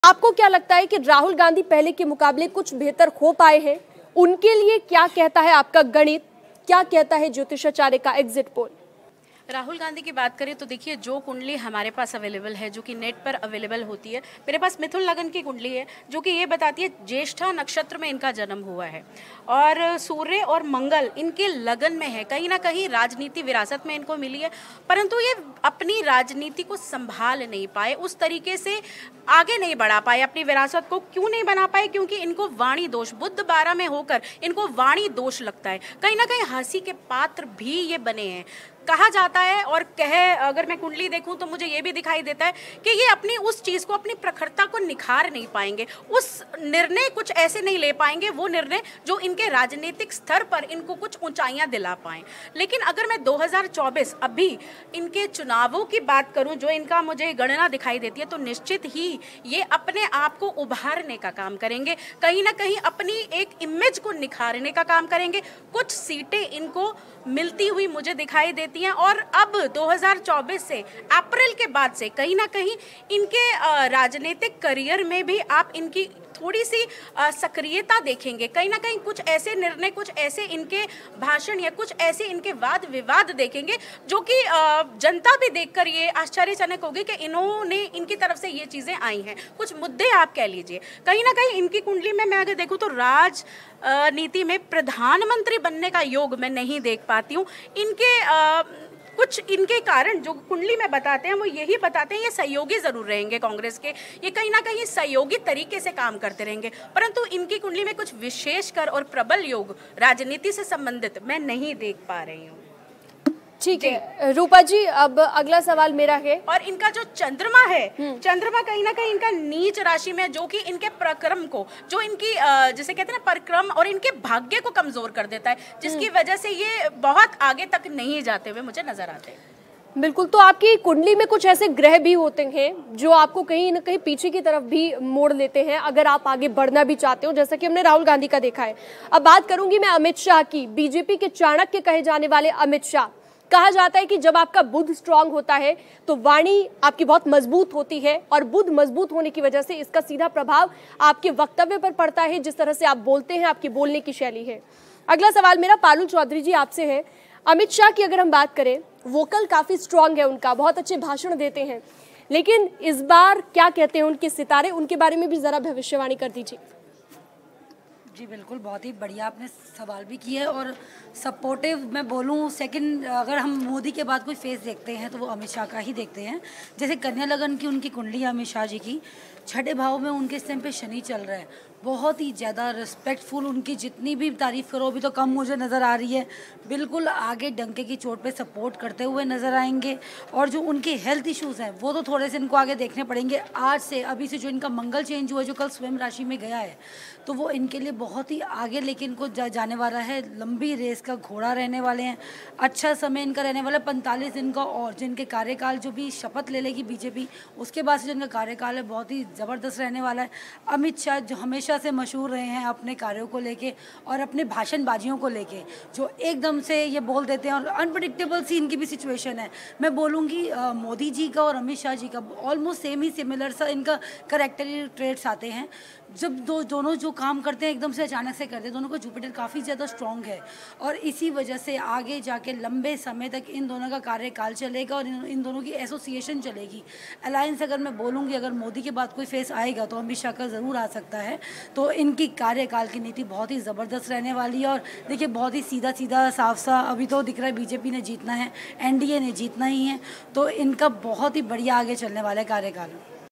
आपको क्या लगता है कि राहुल गांधी पहले के मुकाबले कुछ बेहतर हो पाए हैं? उनके लिए क्या कहता है आपका गणित, क्या कहता है ज्योतिषाचार्य का एग्जिट पोल? राहुल गांधी की बात करें तो देखिए, जो कुंडली हमारे पास अवेलेबल है, जो कि नेट पर अवेलेबल होती है, मेरे पास मिथुन लगन की कुंडली है जो कि ये बताती है ज्येष्ठा नक्षत्र में इनका जन्म हुआ है और सूर्य और मंगल इनके लगन में है। कहीं ना कहीं राजनीति विरासत में इनको मिली है, परंतु ये अपनी राजनीति को संभाल नहीं पाए, उस तरीके से आगे नहीं बढ़ा पाए। अपनी विरासत को क्यों नहीं बना पाए? क्योंकि इनको वाणी दोष, बुध 12 में होकर इनको वाणी दोष लगता है। कहीं ना कहीं हंसी के पात्र भी ये बने हैं, कहा जाता है। और अगर मैं कुंडली देखूं तो मुझे ये भी दिखाई देता है कि ये अपनी उस चीज़ को, अपनी प्रखरता को निखार नहीं पाएंगे, उस निर्णय कुछ ऐसे नहीं ले पाएंगे, वो निर्णय जो इनके राजनीतिक स्तर पर इनको कुछ ऊंचाइयां दिला पाएं। लेकिन अगर मैं 2024 अभी इनके चुनावों की बात करूं, जो इनका मुझे गणना दिखाई देती है, तो निश्चित ही ये अपने आप को उभारने का काम करेंगे, कहीं ना कहीं अपनी एक इमेज को निखारने का काम करेंगे। कुछ सीटें इनको मिलती हुई मुझे दिखाई देती हैं और अब 2024 से, अप्रैल के बाद से कहीं ना कहीं इनके राजनीतिक करियर में भी आप इनकी थोड़ी सी सक्रियता देखेंगे। कहीं ना कहीं कुछ ऐसे निर्णय, कुछ ऐसे इनके भाषण या कुछ ऐसे इनके वाद विवाद देखेंगे जो कि जनता भी देखकर ये आश्चर्यजनक होगी कि इन्होंने, इनकी तरफ से ये चीज़ें आई हैं। कुछ मुद्दे आप कह लीजिए, कहीं ना कहीं इनकी कुंडली में मैं अगर देखूँ तो राजनीति में प्रधानमंत्री बनने का योग मैं नहीं देख पाती हूँ। कुछ इनके कारण जो कुंडली में बताते हैं वो यही बताते हैं, ये सहयोगी जरूर रहेंगे कांग्रेस के, ये कहीं ना कहीं सहयोगी तरीके से काम करते रहेंगे, परंतु इनकी कुंडली में कुछ विशेषकर और प्रबल योग राजनीति से संबंधित मैं नहीं देख पा रही हूँ। ठीक है रूपा जी, अब अगला सवाल मेरा है। और इनका जो चंद्रमा है, चंद्रमा कहीं ना कहीं इनका नीच राशि में, जो कि इनके प्रक्रम को, जो इनकी जैसे कहते हैं ना पराक्रम, और इनके भाग्य को कमजोर कर देता है, जिसकी वजह से ये बहुत आगे तक नहीं जाते हुए मुझे नजर आते हैं। बिल्कुल, तो आपकी कुंडली में कुछ ऐसे ग्रह भी होते हैं जो आपको कहीं ना कहीं पीछे की तरफ भी मोड़ लेते हैं अगर आप आगे बढ़ना भी चाहते हो, जैसा कि हमने राहुल गांधी का देखा है। अब बात करूंगी मैं अमित शाह की, बीजेपी के चाणक्य कहे जाने वाले अमित शाह। कहा जाता है कि जब आपका बुध स्ट्रांग होता है तो वाणी आपकी बहुत मजबूत होती है, और बुध मजबूत होने की वजह से इसका सीधा प्रभाव आपके वक्तव्य पर पड़ता है, जिस तरह से आप बोलते हैं, आपकी बोलने की शैली है। अगला सवाल मेरा पारुल चौधरी जी आपसे है। अमित शाह की अगर हम बात करें, वोकल काफी स्ट्रांग है उनका, बहुत अच्छे भाषण देते हैं, लेकिन इस बार क्या कहते हैं उनके सितारे, उनके बारे में भी जरा भविष्यवाणी कर दीजिए। जी बिल्कुल, बहुत ही बढ़िया आपने सवाल भी किया है और सपोर्टिव मैं बोलूँ। सेकंड, अगर हम मोदी के बाद कोई फेस देखते हैं तो वो अमित शाह का ही देखते हैं। जैसे कन्या लगन की उनकी कुंडली है अमित शाह जी की, छठे भाव में उनके इस टाइम पे शनि चल रहा है, बहुत ही ज़्यादा रिस्पेक्टफुल, उनकी जितनी भी तारीफ़ करो अभी तो कम मुझे नज़र आ रही है। बिल्कुल आगे डंके की चोट पे सपोर्ट करते हुए नज़र आएंगे। और जो उनके हेल्थ इश्यूज़ हैं वो तो थोड़े से इनको आगे देखने पड़ेंगे। आज से, अभी से जो इनका मंगल चेंज हुआ है, जो कल स्वयं राशि में गया है, तो वो इनके लिए बहुत ही आगे लेके इनको जाने वाला है। लंबी रेस का घोड़ा रहने वाले हैं, अच्छा समय इनका रहने वाला है 45 दिन का। और जिनके कार्यकाल, जो भी शपथ ले लेगी बीजेपी, उसके बाद से जो इनका कार्यकाल है बहुत ही ज़बरदस्त रहने वाला है। अमित शाह जो हमेशा से मशहूर रहे हैं अपने कार्यों को लेके और अपने भाषणबाजियों को लेके, जो एकदम से ये बोल देते हैं, और अनप्रेडिक्टेबल सी इनकी भी सिचुएशन है। मैं बोलूँगी मोदी जी का और अमित शाह जी का ऑलमोस्ट सेम ही, सिमिलर सा इनका करेक्टरी ट्रेट्स आते हैं। जब दोनों जो काम करते हैं एकदम से अचानक से करते हैं, दोनों का जुपिटर काफ़ी ज़्यादा स्ट्रॉन्ग है, और इसी वजह से आगे जाके लंबे समय तक इन दोनों का कार्यकाल चलेगा और इन दोनों की एसोसिएशन चलेगी। अलायंस अगर मैं बोलूँगी, अगर मोदी के बाद कोई फेस आएगा तो अमित शाह का ज़रूर आ सकता है। तो इनकी कार्यकाल की नीति बहुत ही ज़बरदस्त रहने वाली है। और देखिए, बहुत ही सीधा सीधा साफ सा अभी तो दिख रहा है, बीजेपी ने जीतना है, एनडीए ने जीतना ही है, तो इनका बहुत ही बढ़िया आगे चलने वाला है कार्यकाल।